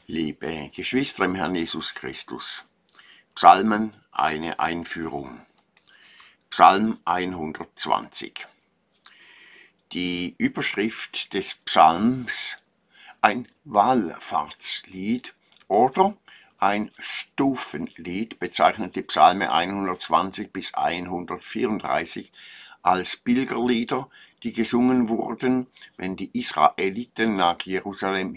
Liebe Geschwister im Herrn Jesus Christus, Psalmen, eine Einführung. Psalm 120. Die Überschrift des Psalms, ein Wallfahrtslied oder ein Stufenlied, bezeichnet die Psalme 120 bis 134 als Pilgerlieder, die gesungen wurden, wenn die Israeliten nach Jerusalem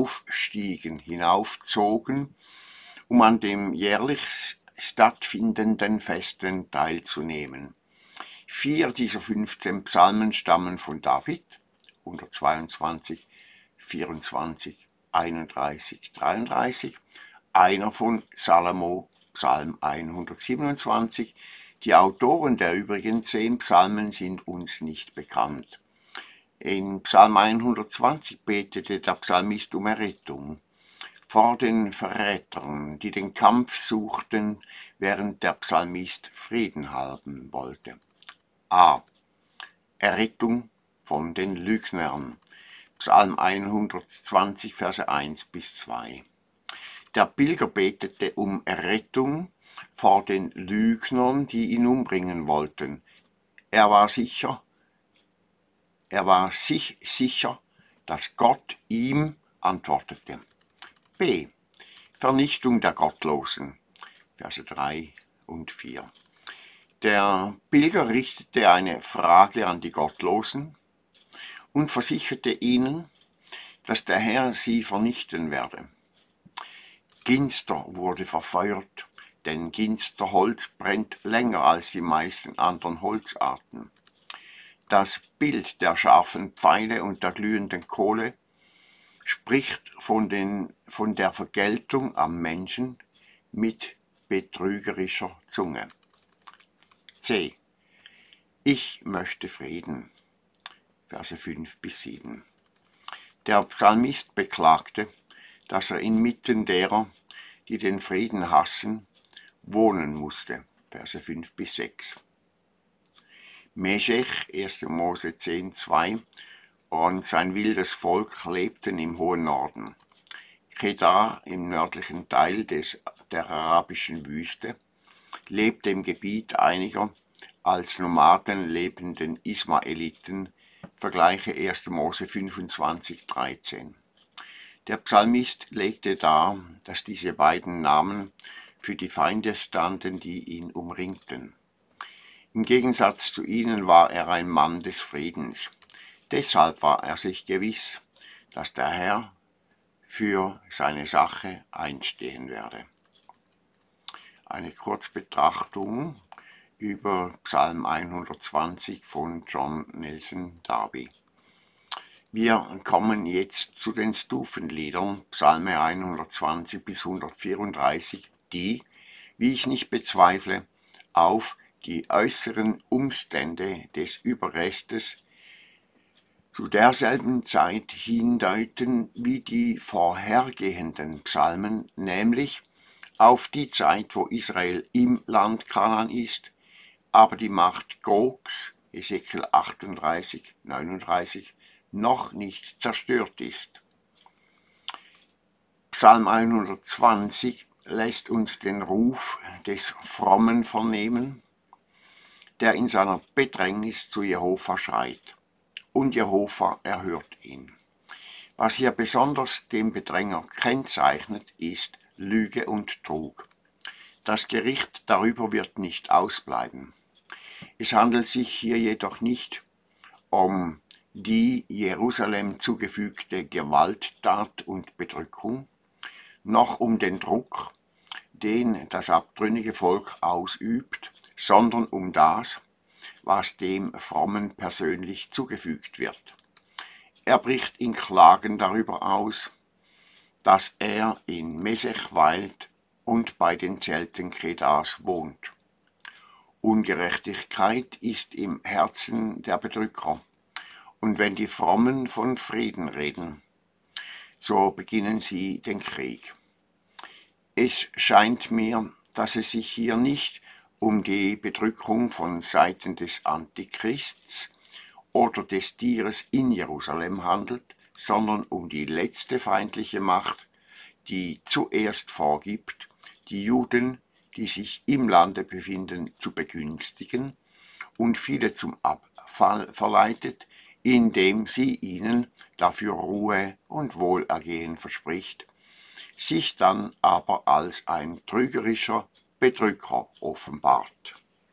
hinaufzogen, um an dem jährlich stattfindenden Festen teilzunehmen. 4 dieser 15 Psalmen stammen von David, 122, 24, 31, 33, einer von Salomo, Psalm 127. Die Autoren der übrigen 10 Psalmen sind uns nicht bekannt. In Psalm 120 betete der Psalmist um Errettung vor den Verrätern, die den Kampf suchten, während der Psalmist Frieden haben wollte. A. Errettung von den Lügnern. Psalm 120, Verse 1 bis 2. Der Pilger betete um Errettung vor den Lügnern, die ihn umbringen wollten. Er war sich sicher, dass Gott ihm antwortete. B. Vernichtung der Gottlosen. Verse 3 und 4. Der Pilger richtete eine Frage an die Gottlosen und versicherte ihnen, dass der Herr sie vernichten werde. Ginster wurde verfeuert, denn Ginsterholz brennt länger als die meisten anderen Holzarten. Das Bild der scharfen Pfeile und der glühenden Kohle spricht von der Vergeltung am Menschen mit betrügerischer Zunge. C. Ich möchte Frieden. Verse 5 bis 7. Der Psalmist beklagte, dass er inmitten derer, die den Frieden hassen, wohnen musste. Verse 5 bis 6. Meschech, 1. Mose 10, 2, und sein wildes Volk lebten im hohen Norden. Kedar im nördlichen Teil der arabischen Wüste lebte im Gebiet einiger als Nomaden lebenden Ismaeliten, vergleiche 1. Mose 25, 13. Der Psalmist legte dar, dass diese beiden Namen für die Feinde standen, die ihn umringten. Im Gegensatz zu ihnen war er ein Mann des Friedens. Deshalb war er sich gewiss, dass der Herr für seine Sache einstehen werde. Eine Kurzbetrachtung über Psalm 120 von John Nelson Darby. Wir kommen jetzt zu den Stufenliedern, Psalme 120 bis 134, die, wie ich nicht bezweifle, auf die äußeren Umstände des Überrestes zu derselben Zeit hindeuten wie die vorhergehenden Psalmen, nämlich auf die Zeit, wo Israel im Land Kanaan ist, aber die Macht Gogs, Ezekiel 38, 39, noch nicht zerstört ist. Psalm 120 lässt uns den Ruf des Frommen vernehmen, der in seiner Bedrängnis zu Jehova schreit. Und Jehova erhört ihn. Was hier besonders den Bedränger kennzeichnet, ist Lüge und Trug. Das Gericht darüber wird nicht ausbleiben. Es handelt sich hier jedoch nicht um die Jerusalem zugefügte Gewalttat und Bedrückung, noch um den Druck, den das abtrünnige Volk ausübt, sondern um das, was dem Frommen persönlich zugefügt wird. Er bricht in Klagen darüber aus, dass er in Mesech weilt und bei den Zelten Kedars wohnt. Ungerechtigkeit ist im Herzen der Bedrücker, und wenn die Frommen von Frieden reden, so beginnen sie den Krieg. Es scheint mir, dass es sich hier nicht um die Bedrückung von Seiten des Antichrists oder des Tieres in Jerusalem handelt, sondern um die letzte feindliche Macht, die zuerst vorgibt, die Juden, die sich im Lande befinden, zu begünstigen und viele zum Abfall verleitet, indem sie ihnen dafür Ruhe und Wohlergehen verspricht, sich dann aber als ein trügerischer Bedrücker offenbart.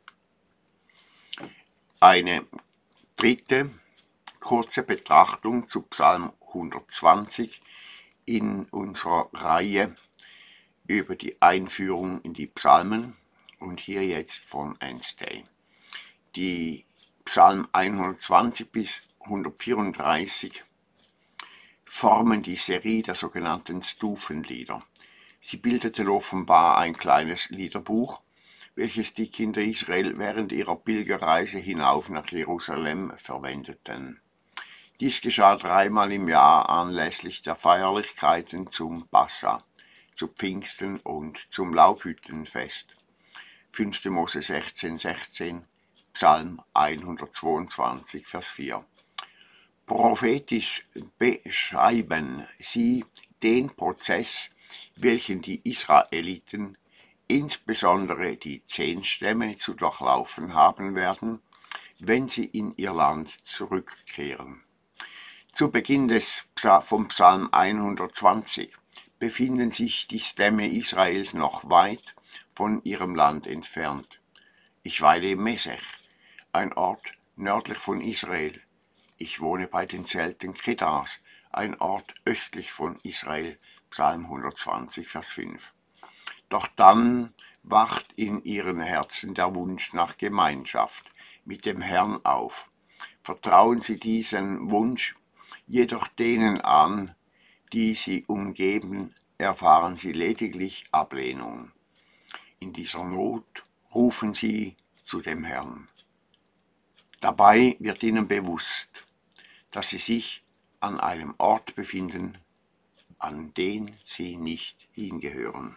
Eine dritte kurze Betrachtung zu Psalm 120 in unserer Reihe über die Einführung in die Psalmen und hier jetzt von Anstey. Die Psalm 120 bis 134 formen die Serie der sogenannten Stufenlieder. Sie bildeten offenbar ein kleines Liederbuch, welches die Kinder Israel während ihrer Pilgerreise hinauf nach Jerusalem verwendeten. Dies geschah 3-mal im Jahr anlässlich der Feierlichkeiten zum Passa, zu Pfingsten und zum Laubhüttenfest. 5. Mose 16,16, Psalm 122, Vers 4. Prophetisch beschreiben sie den Prozess, welchen die Israeliten, insbesondere die 10 Stämme, zu durchlaufen haben werden, wenn sie in ihr Land zurückkehren. Zu Beginn vom Psalm 120 befinden sich die Stämme Israels noch weit von ihrem Land entfernt. Ich weile in Mesech, ein Ort nördlich von Israel. Ich wohne bei den Zelten Kedars, ein Ort östlich von Israel, Psalm 120, Vers 5. Doch dann wacht in ihren Herzen der Wunsch nach Gemeinschaft mit dem Herrn auf. Vertrauen sie diesen Wunsch jedoch denen an, die sie umgeben, erfahren sie lediglich Ablehnung. In dieser Not rufen sie zu dem Herrn. Dabei wird ihnen bewusst, dass sie sich an einem Ort befinden, an den sie nicht hingehören.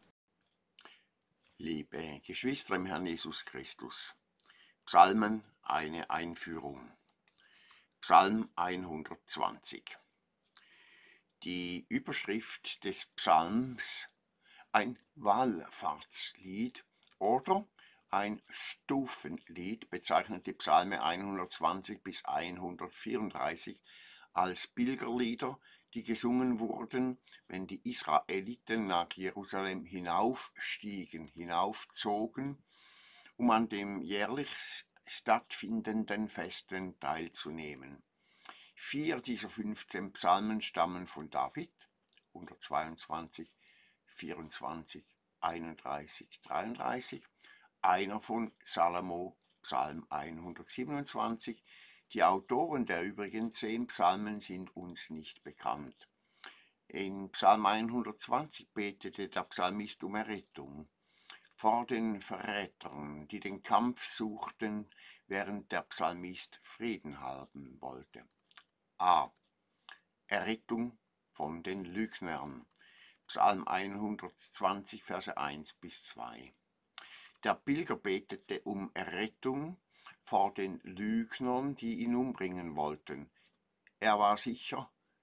Liebe Geschwister im Herrn Jesus Christus, Psalmen, eine Einführung. Psalm 120. Die Überschrift des Psalms, ein Wallfahrtslied oder ein Stufenlied, bezeichnet die Psalme 120 bis 134 als Pilgerlieder, die gesungen wurden, wenn die Israeliten nach Jerusalem hinaufzogen, um an dem jährlich stattfindenden Festen teilzunehmen. 4 dieser 15 Psalmen stammen von David, 122, 24, 31, 33, einer von Salomo, Psalm 127. Die Autoren der übrigen 10 Psalmen sind uns nicht bekannt. In Psalm 120 betete der Psalmist um Errettung vor den Verrätern, die den Kampf suchten, während der Psalmist Frieden haben wollte. A. Errettung von den Lügnern. Psalm 120, Verse 1 bis 2. Der Pilger betete um Errettung vor den Lügnern, die ihn umbringen wollten. Er war sich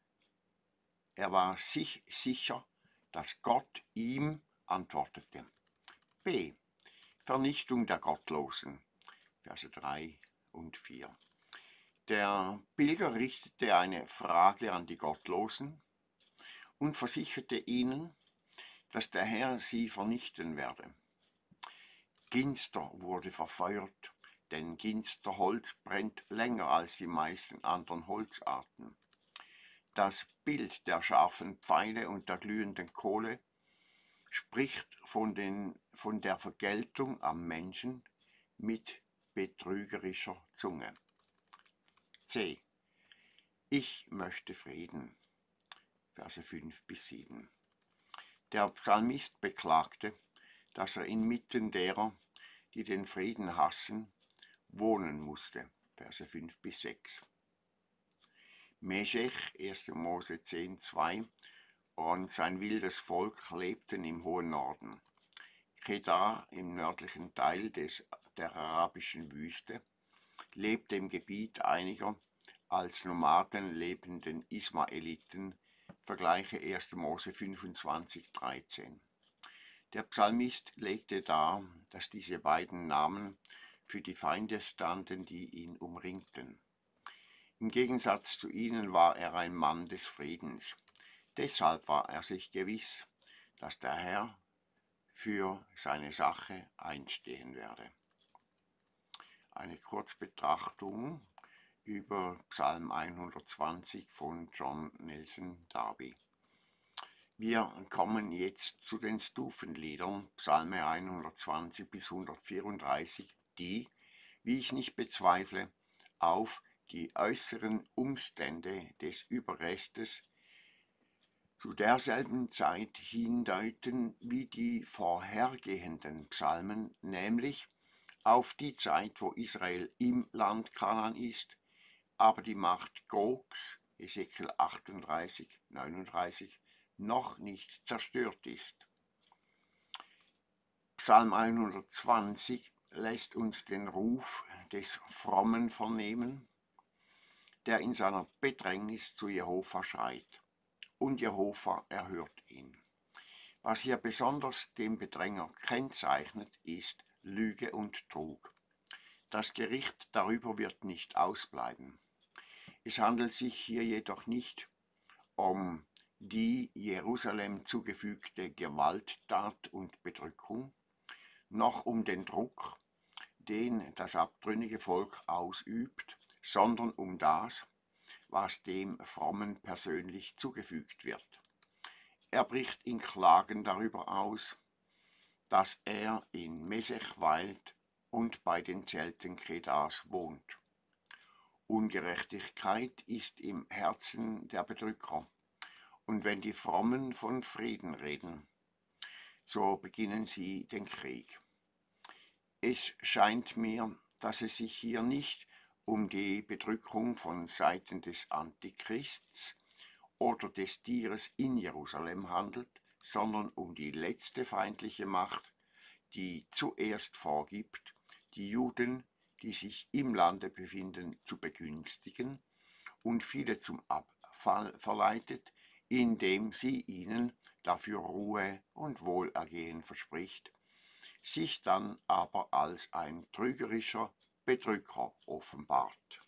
sicher, dass Gott ihm antwortete. B. Vernichtung der Gottlosen. Verse 3 und 4. Der Pilger richtete eine Frage an die Gottlosen und versicherte ihnen, dass der Herr sie vernichten werde. Ginster wurde verfeuert, denn Ginsterholz brennt länger als die meisten anderen Holzarten. Das Bild der scharfen Pfeile und der glühenden Kohle spricht von der Vergeltung am Menschen mit betrügerischer Zunge. C. Ich möchte Frieden. Verse 5 bis 7. Der Psalmist beklagte, dass er inmitten derer, die den Frieden hassen, wohnen musste. Verse 5 bis 6. Meschech, 1. Mose 10, 2, und sein wildes Volk lebten im hohen Norden. Kedar, im nördlichen Teil der arabischen Wüste, lebte im Gebiet einiger als Nomaden lebenden Ismaeliten, vergleiche 1. Mose 25, 13. Der Psalmist legte dar, dass diese beiden Namen für die Feinde standen, die ihn umringten. Im Gegensatz zu ihnen war er ein Mann des Friedens. Deshalb war er sich gewiss, dass der Herr für seine Sache einstehen werde. Eine Kurzbetrachtung über Psalm 120 von John Nelson Darby. Wir kommen jetzt zu den Stufenliedern, Psalme 120 bis 134, die, wie ich nicht bezweifle, auf die äußeren Umstände des Überrestes zu derselben Zeit hindeuten wie die vorhergehenden Psalmen, nämlich auf die Zeit, wo Israel im Land Kanaan ist, aber die Macht Gogs, Ezekiel 38, 39, noch nicht zerstört ist. Psalm 120 lässt uns den Ruf des Frommen vernehmen, der in seiner Bedrängnis zu Jehova schreit. Und Jehova erhört ihn. Was hier besonders den Bedränger kennzeichnet, ist Lüge und Trug. Das Gericht darüber wird nicht ausbleiben. Es handelt sich hier jedoch nicht um die Jerusalem zugefügte Gewalttat und Bedrückung, noch um den Druck, den das abtrünnige Volk ausübt, sondern um das, was dem Frommen persönlich zugefügt wird. Er bricht in Klagen darüber aus, dass er in Mesech weilt und bei den Zelten Kedars wohnt. Ungerechtigkeit ist im Herzen der Bedrücker. Und wenn die Frommen von Frieden reden, so beginnen sie den Krieg. Es scheint mir, dass es sich hier nicht um die Bedrückung von Seiten des Antichrists oder des Tieres in Jerusalem handelt, sondern um die letzte feindliche Macht, die zuerst vorgibt, die Juden, die sich im Lande befinden, zu begünstigen und viele zum Abfall verleitet, indem sie ihnen dafür Ruhe und Wohlergehen verspricht, sich dann aber als ein trügerischer Bedrücker offenbart.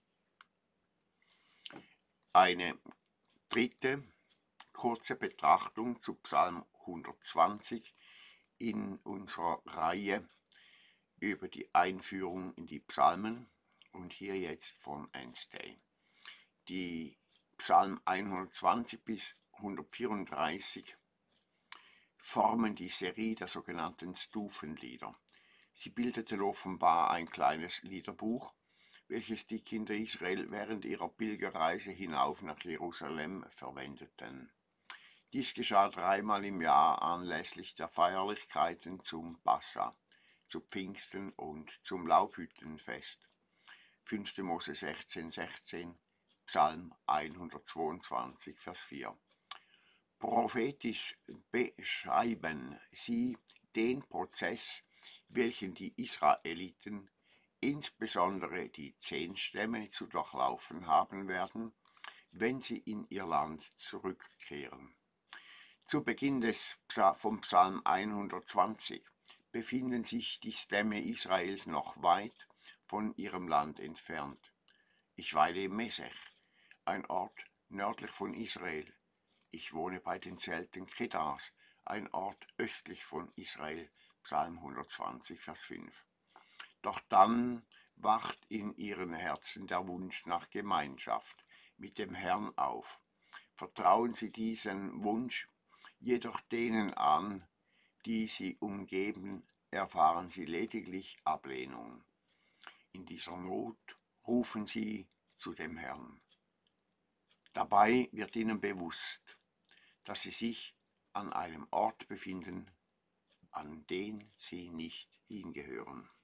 Eine dritte kurze Betrachtung zu Psalm 120 in unserer Reihe über die Einführung in die Psalmen und hier jetzt von Anstey. Die Psalm 120 bis 134 formen die Serie der sogenannten Stufenlieder. Sie bildeten offenbar ein kleines Liederbuch, welches die Kinder Israel während ihrer Pilgerreise hinauf nach Jerusalem verwendeten. Dies geschah 3-mal im Jahr anlässlich der Feierlichkeiten zum Passa, zu Pfingsten und zum Laubhüttenfest. 5. Mose 16, 16, Psalm 122, Vers 4. Prophetisch beschreiben sie den Prozess, welchen die Israeliten, insbesondere die 10 Stämme, zu durchlaufen haben werden, wenn sie in ihr Land zurückkehren. Zu Beginn vom Psalm 120 befinden sich die Stämme Israels noch weit von ihrem Land entfernt. Ich weile in Mesech, ein Ort nördlich von Israel. Ich wohne bei den Zelten Kedars, ein Ort östlich von Israel, Psalm 120, Vers 5. Doch dann wacht in ihren Herzen der Wunsch nach Gemeinschaft mit dem Herrn auf. Vertrauen sie diesen Wunsch jedoch denen an, die sie umgeben, erfahren sie lediglich Ablehnung. In dieser Not rufen sie zu dem Herrn. Dabei wird ihnen bewusst, dass sie sich an einem Ort befinden, an den sie nicht hingehören.